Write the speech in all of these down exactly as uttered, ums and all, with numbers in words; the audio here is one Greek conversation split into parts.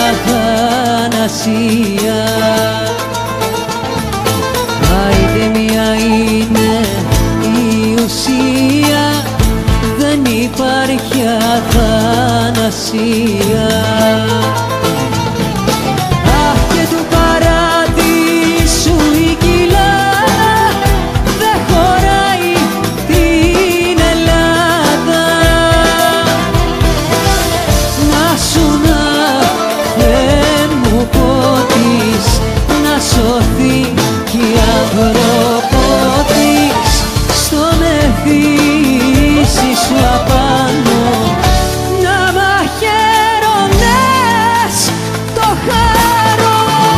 θανασία. Άιντε μία είναι η ουσία, δεν υπάρχει αθανασία. Αχ, και του παραδείσου η κοιλά δεν χωράει την Ελλάδα. Να σου να Θεέ μου πότης, να σωθεί κι η άνθρωπο της, στο μεθύσι σου απάνω να μαχαίρωνες το χάρο.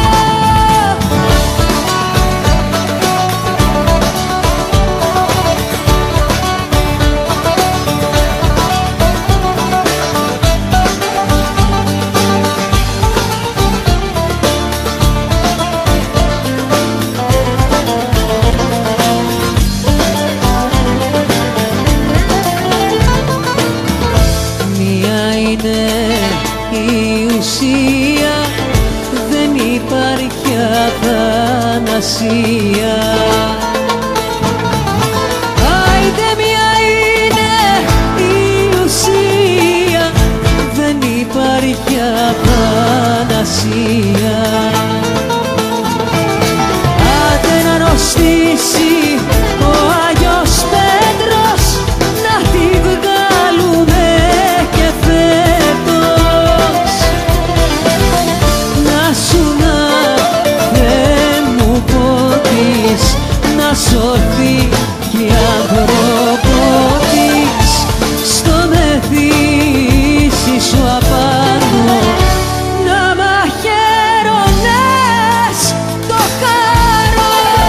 Είναι η ουσία, δεν υπάρχει αθανασία. Άιντε μία είναι η ουσία, δεν υπάρχει αθανασία. Άντε να αρρωστήσει ο Άγιος Πέτρος, να τη βγάλουμε και φέτος. Να σου να Θεέ μου πότης, να σωθεί κι η άνθρωπο της, στο μεθύσι σου απάνω να μαχαίρωνες το χάρο.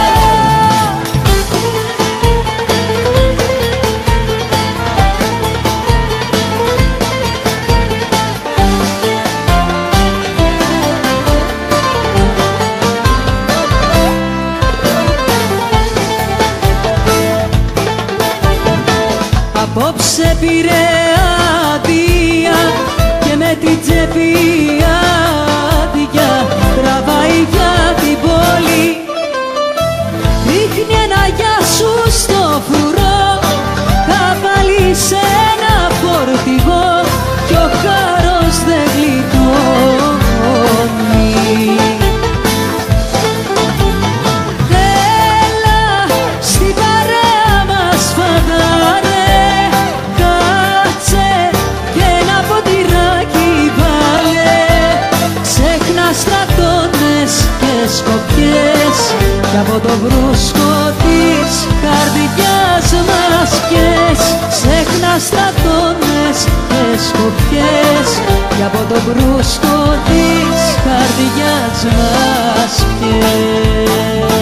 Απόψε πήρε άδεια και με την τσέπη άδεια τραβάει για την πόλη. Ρίχνει ένα γεια σου στο φρουρό, θα βάλει σε ένα φορτηγό κι ο χάρος δεν γλιτώνει. Έλα στην παρέα μας φαντάρε, κάτσε και ένα ποτηράκι βάλε. Ξέχνα στρατώνες και σκοπιές κι από το βρούσκο της καρδιάς μας πιες. Ξέχνα στρατώνες και σκοπιές κι από το βρούσκο της καρδιάς μας πιες.